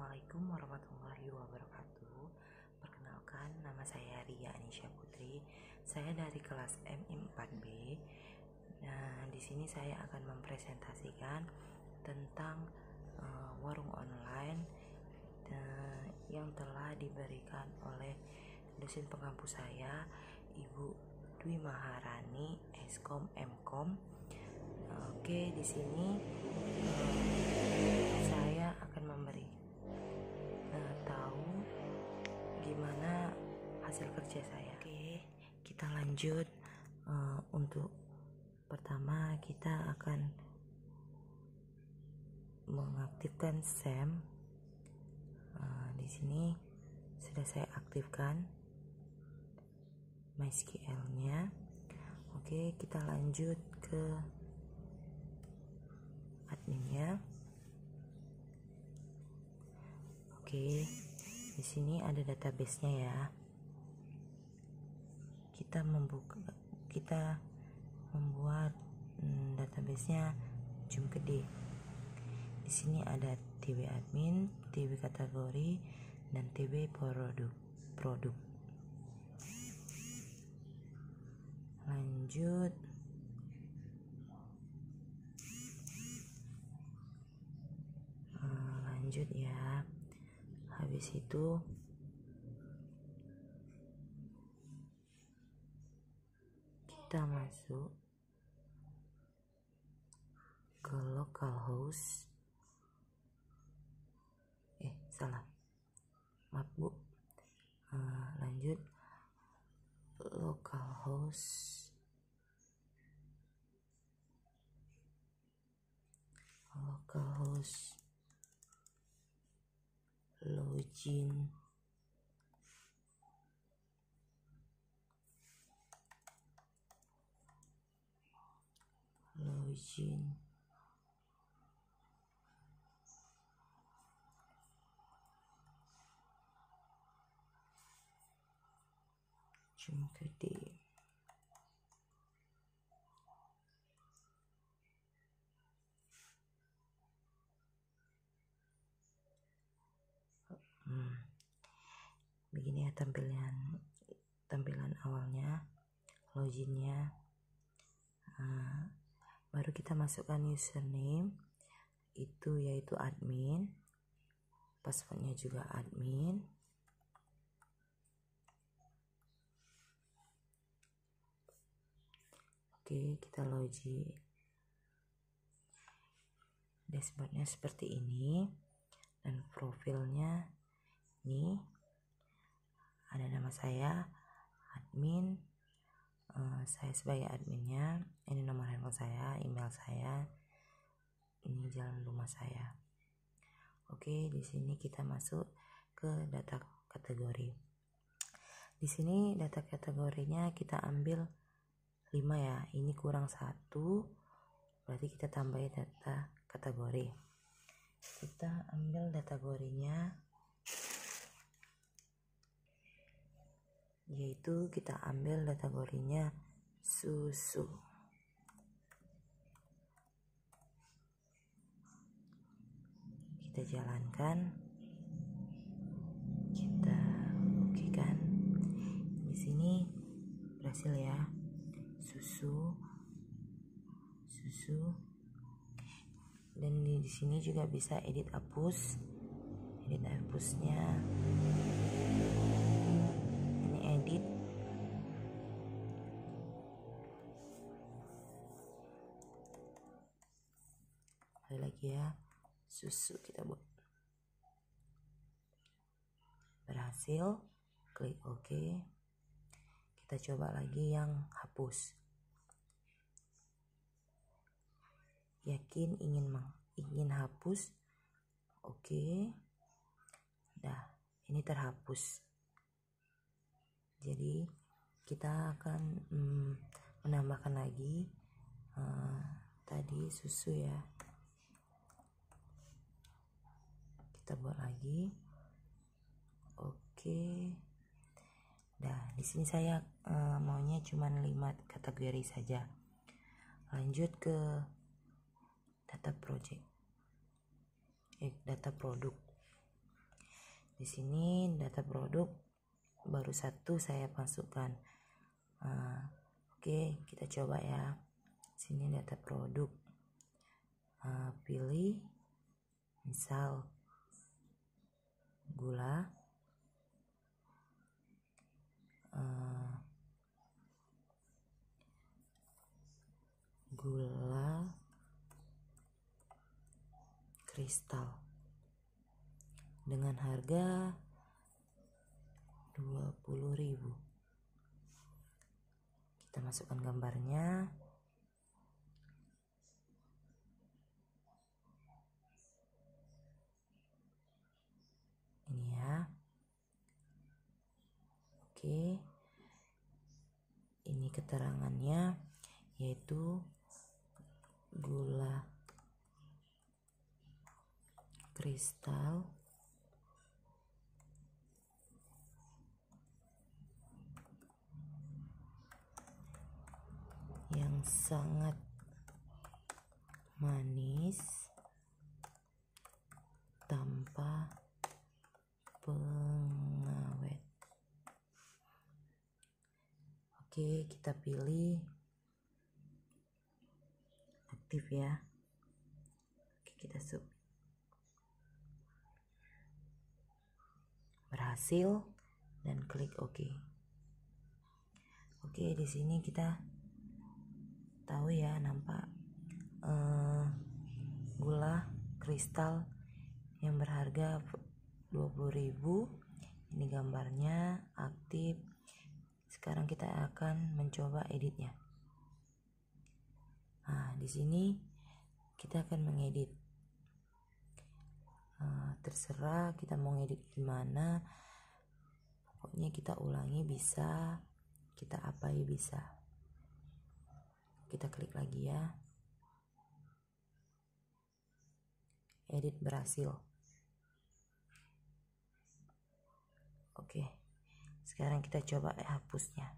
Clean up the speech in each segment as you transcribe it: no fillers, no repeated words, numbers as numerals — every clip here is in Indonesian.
Assalamualaikum warahmatullahi wabarakatuh. Perkenalkan, nama saya Ria Anisha Putri. Saya dari kelas MI 4B. Nah, di sini saya akan mempresentasikan tentang warung online yang telah diberikan oleh dosen pengampu saya, Ibu Dwi Maharani, Eskom Mkom. Oke, di sini saya akan memberi tahu gimana hasil kerja saya. Oke, kita lanjut. Untuk pertama kita akan mengaktifkan SAM. Di sini sudah saya aktifkan MySQL-nya. Oke, kita lanjut ke adminnya. Oke, di sini ada database-nya ya. Kita membuat database-nya zoom gede. Di sini ada TB admin, TB kategori, dan TB produk. Lanjut. Lanjut ya. Habis itu kita masuk ke localhost. Maaf Bu. Lanjut localhost login zoom gede. Begini ya tampilan awalnya, loginnya. Baru kita masukkan username yaitu admin, passwordnya juga admin. Oke, kita login. Dashboardnya seperti ini, dan profilnya ini ada nama saya admin, saya sebagai adminnya, ini nomor handphone saya, email saya, ini jalan rumah saya. Oke, di sini kita masuk ke data kategori. Di sini data kategorinya kita ambil 5 ya, ini kurang 1, berarti kita tambahin data kategori. Kita ambil kategorinya, yaitu kita ambil kategorinya susu. Kita jalankan, kita okekan. Di sini berhasil ya, susu. Dan di sini juga bisa edit hapusnya. Ini edit. Kembali lagi ya, susu kita buat. Berhasil, klik OK. Kita coba lagi yang hapus. Yakin ingin hapus. Oke. Nah, ini terhapus. Jadi kita akan menambahkan lagi tadi susu ya. Kita buat lagi. Oke. Nah, di sini saya maunya cuma 5 kategori saja. Lanjut ke data produk. Di sini data produk baru satu saya masukkan. Oke, kita coba ya. Sini data produk. Pilih misal gula, gula kristal dengan harga 20.000. Kita masukkan gambarnya. Ini ya. Oke. Ini keterangannya, yaitu gula kristal yang sangat manis tanpa pengawet. Oke, kita pilih aktif ya. Oke, kita submit. Berhasil dan klik OK. Oke, di sini kita tahu ya, nampak gula kristal yang berharga 20.000. Ini gambarnya aktif. Sekarang kita akan mencoba editnya. Di sini kita akan mengedit. Terserah kita mau ngedit gimana. Pokoknya kita ulangi bisa, kita apai bisa. Kita klik lagi ya. Edit berhasil. Oke. Sekarang kita coba hapusnya.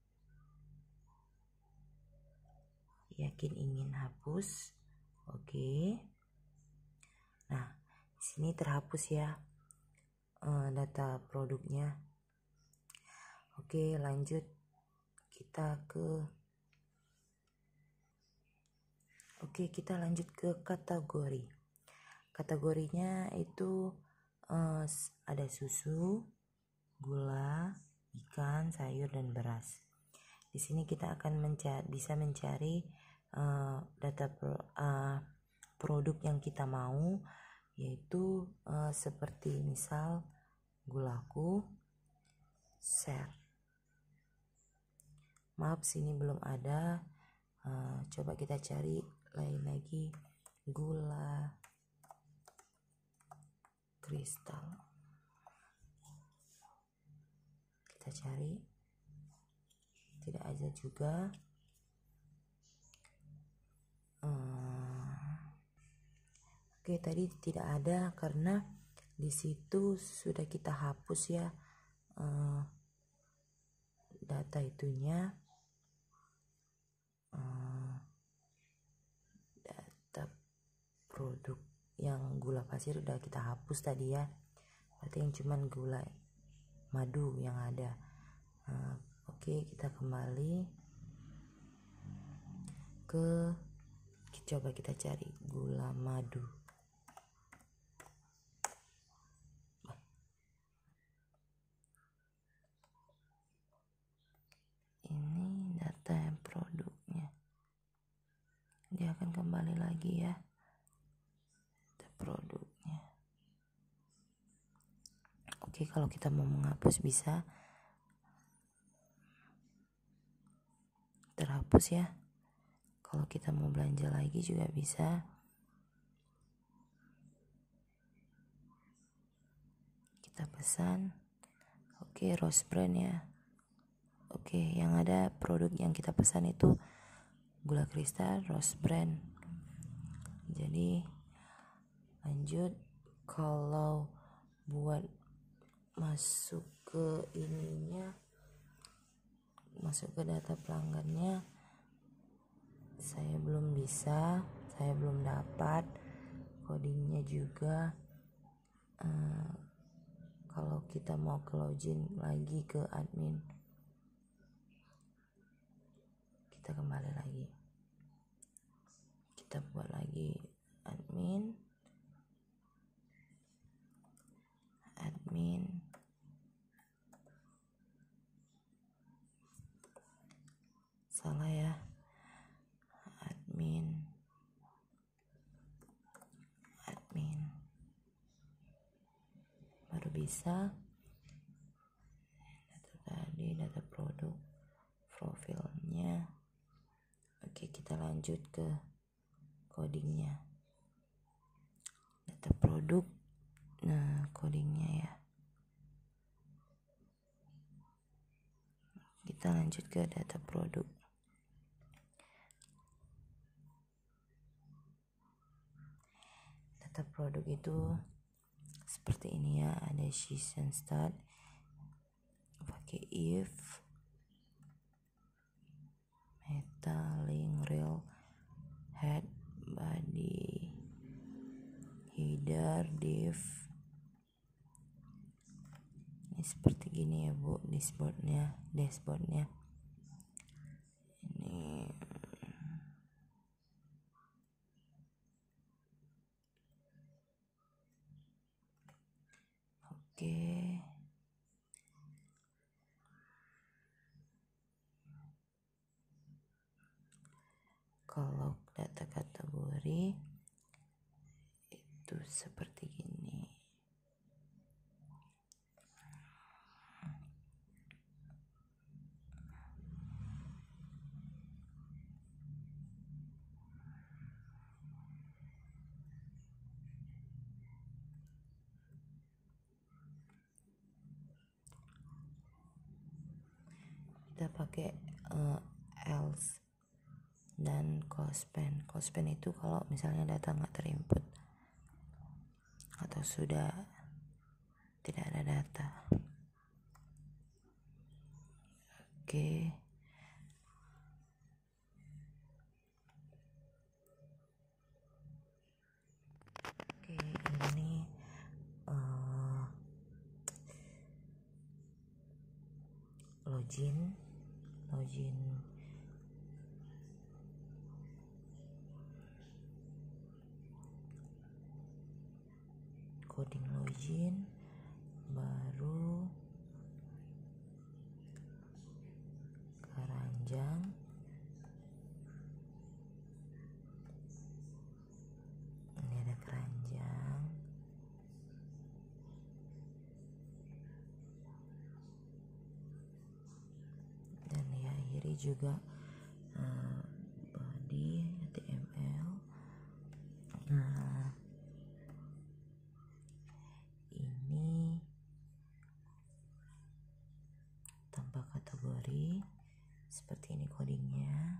Yakin ingin hapus. Oke. Nah, di sini terhapus ya data produknya. Oke, lanjut kita lanjut ke kategori. Kategorinya itu ada susu, gula, ikan, sayur, dan beras. Di sini kita akan bisa mencari data produk yang kita mau, yaitu seperti misal gulaku, share. Maaf, sini belum ada. Coba kita cari lain lagi, gula kristal. Kita cari, tidak ada juga. Oke, tadi tidak ada karena di situ sudah kita hapus ya data itunya. Data produk yang gula pasir udah kita hapus tadi ya. Berarti yang cuman gula madu yang ada. Oke, kita kembali ke, coba kita cari gula madu. Ini data produknya. Dia akan kembali lagi ya, data produknya. Oke, kalau kita mau menghapus bisa terhapus ya. Kalau kita mau belanja lagi juga bisa. Kita pesan. Oke, Rose Brand ya. Oke, yang ada produk yang kita pesan itu gula kristal Rose Brand. Jadi lanjut, kalau buat masuk ke ininya, masuk ke data pelanggannya, saya belum bisa, saya belum dapat codingnya juga. kita mau ke login lagi ke admin, kita kembali lagi, kita buat lagi admin, salah ya, admin baru bisa. Data tadi, data produk, profilnya. Oke, kita lanjut ke codingnya. Data produk, nah codingnya ya, kita lanjut ke data produk. Data produk itu seperti ini ya, ada season start, pakai if, meta, link, rel, head, body, header, div. Ini seperti gini ya Bu, dashboardnya. Ini oke. Kalau data kategori itu seperti gini. Kita pakai else dan closepend. Closepend itu kalau misalnya data nggak terinput atau sudah tidak ada data. Oke. Ini login coding login, baru keranjang, ini ada keranjang, dan diakhiri juga body HTML. Nah, ini tanpa kategori, seperti ini codingnya.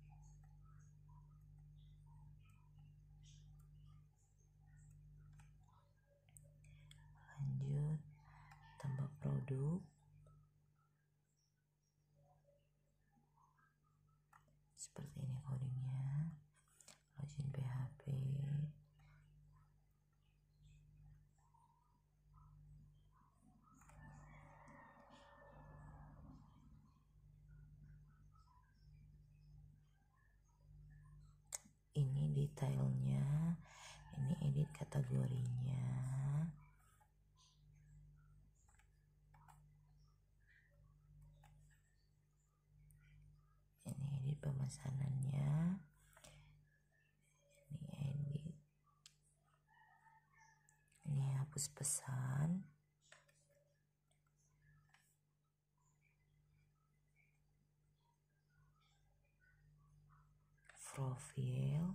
Lanjut, tambah produk, seperti ini codingnya. Login PHP, ini detailnya, ini edit kategorinya, ini edit pemesanannya, ini edit, ini hapus pesan, profil,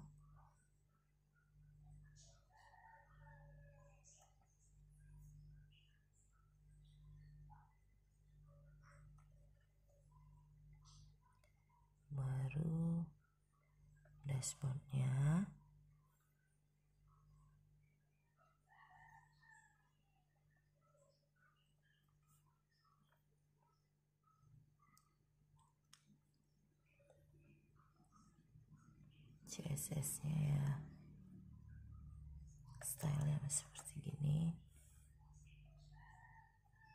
baru dashboardnya, CSS-nya ya, stylenya seperti gini.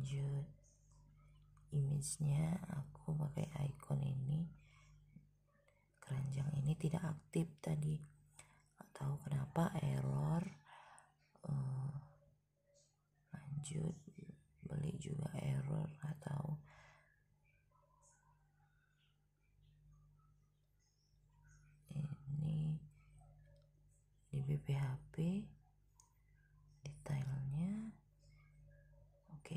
lanjut image-nya aku pakai icon ini. Keranjang ini tidak aktif tadi, nggak tahu kenapa error. Lanjut beli juga error, nggak tahu. Ini di BPHP detailnya oke.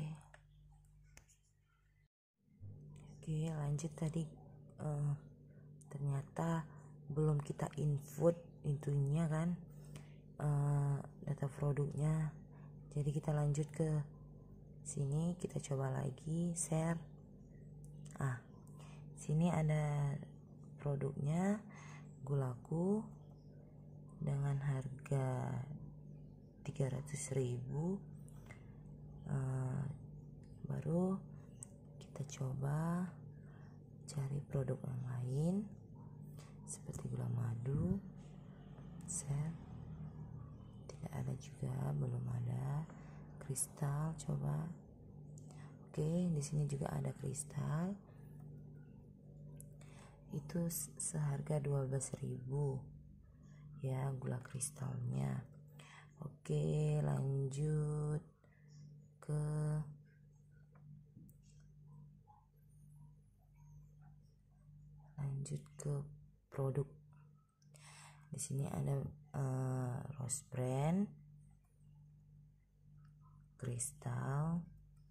Lanjut tadi ternyata belum kita input intinya kan, data produknya. Jadi kita lanjut ke sini, kita coba lagi share. Sini ada produknya, gulaku dengan harga 300.000. Baru kita coba cari produk yang lain seperti gula madu, share, tidak ada juga, belum ada. Kristal coba. Oke, di sini juga ada kristal. Itu seharga 12.000 ya gula kristalnya. Oke, lanjut ke produk. Di sini ada Rose Brand, kristal,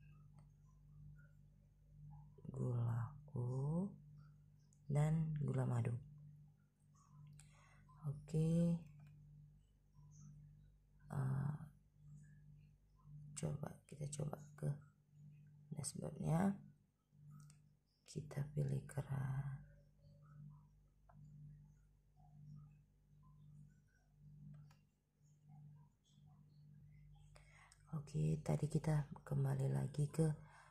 gulaku, dan gula madu. Oke, kita coba ke dashboardnya, kita pilih keran. Oke, tadi kita kembali lagi ke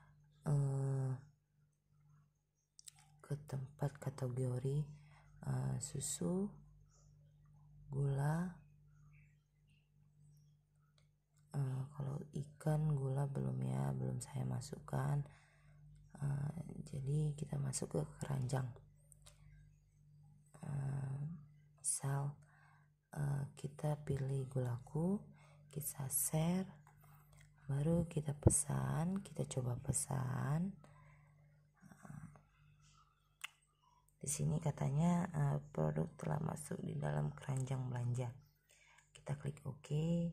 tempat kategori susu, gula. Kalau ikan gula belum ya, belum saya masukkan. Jadi kita masuk ke keranjang. Misal kita pilih gulaku, kita share, baru kita pesan, kita coba pesan. Di sini katanya produk telah masuk di dalam keranjang belanja. Kita klik OK.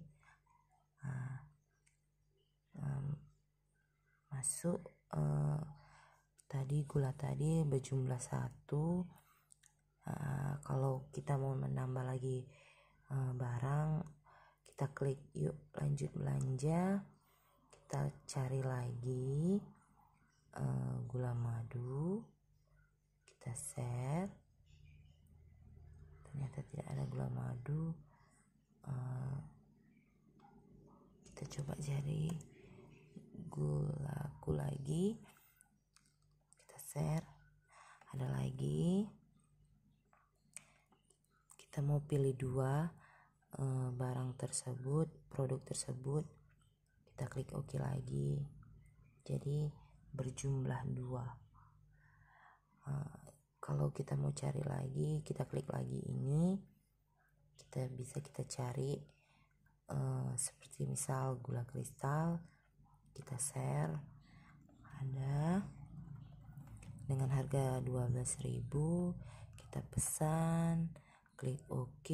Masuk. Tadi gula tadi berjumlah 1. Kalau kita mau menambah lagi barang, kita klik yuk lanjut belanja. Kita cari lagi gula madu, kita share. Ternyata tidak ada gula madu. Kita coba cari gulaku lagi, kita share, ada lagi. Kita mau pilih 2 barang tersebut, produk tersebut, kita klik OK lagi. Jadi berjumlah 2. Kalau kita mau cari lagi, kita klik lagi ini, kita cari seperti misal gula kristal, kita share, ada dengan harga 12.000, kita pesan, klik OK,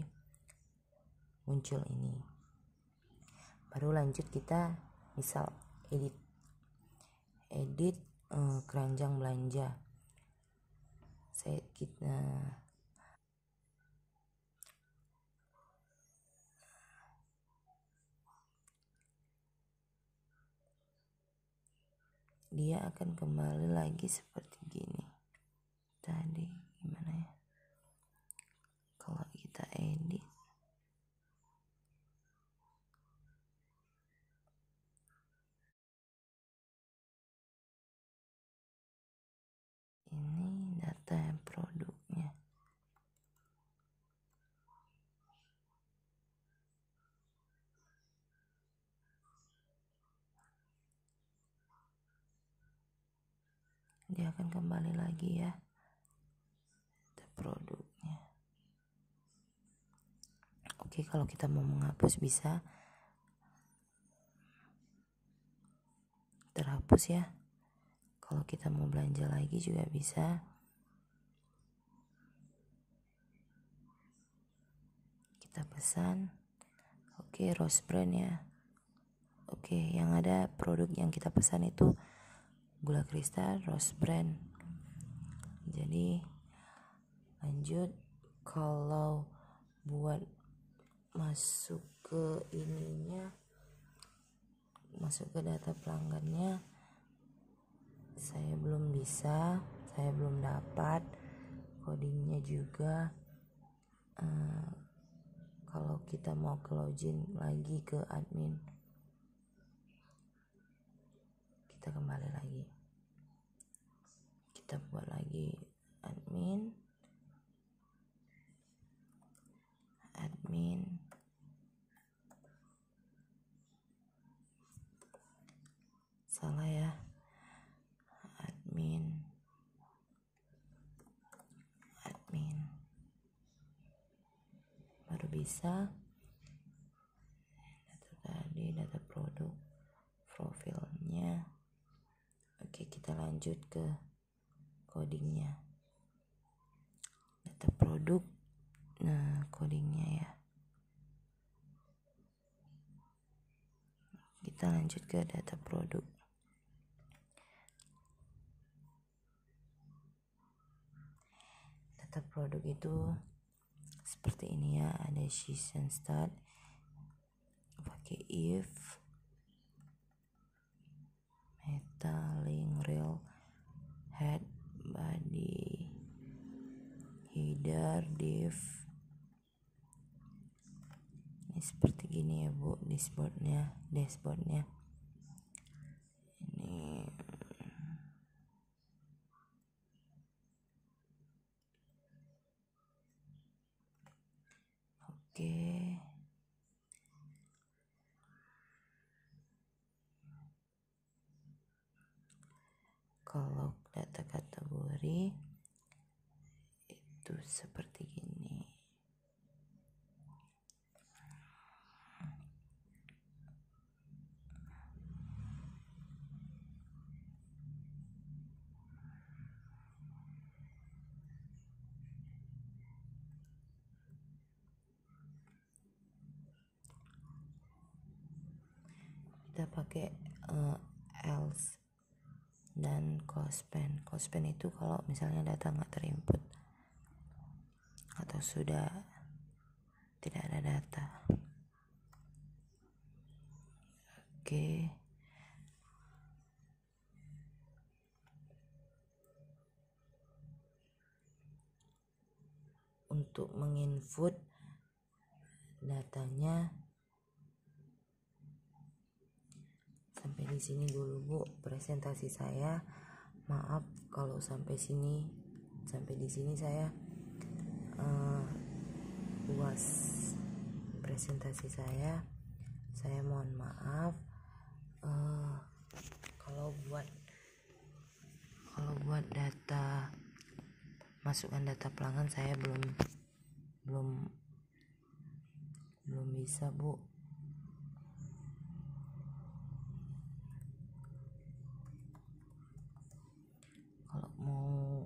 muncul ini. Baru lanjut kita misal edit keranjang belanja. Dia akan kembali lagi seperti gini. Tadi gimana ya? Kalau kita edit, ini data produknya. dia akan kembali lagi ya produknya. Oke, kalau kita mau menghapus bisa terhapus ya. Kalau kita mau belanja lagi juga bisa. Kita pesan. Oke, Rose Brand ya. Oke, yang ada produk yang kita pesan itu gula kristal Rose Brand. Jadi lanjut, kalau buat masuk ke ininya, masuk ke data pelanggannya, saya belum bisa, saya belum dapat codingnya juga. Kalau kita mau ke login lagi ke admin, kita kembali lagi, kita buat lagi admin, salah ya, admin baru bisa. Itu tadi data produk, profilnya. Oke, kita lanjut ke codingnya, data produk. Nah, codingnya ya, kita lanjut ke data produk. Data produk itu seperti ini ya, ada season start, pakai if, meta, link, rel, head, body, header, div. Ini seperti gini ya Bu, dashboardnya. Ini oke. Kalau data kategori itu seperti gini. Kita pakai else dan closepend. Closepend itu kalau misalnya data nggak terinput atau sudah tidak ada data. Oke. Untuk menginput datanya sampai di sini dulu Bu presentasi saya. Maaf kalau sampai di sini saya puas presentasi saya. Saya mohon maaf kalau buat data, masukkan data pelanggan saya belum bisa Bu. Kalau mau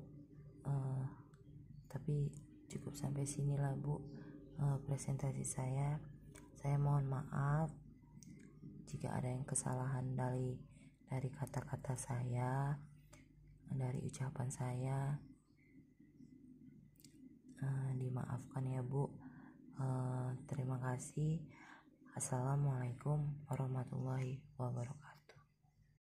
tapi cukup sampai sinilah Bu presentasi saya. Saya mohon maaf jika ada yang kesalahan dari kata-kata saya, dari ucapan saya. Dimaafkan ya Bu. Terima kasih. Assalamualaikum warahmatullahi wabarakatuh.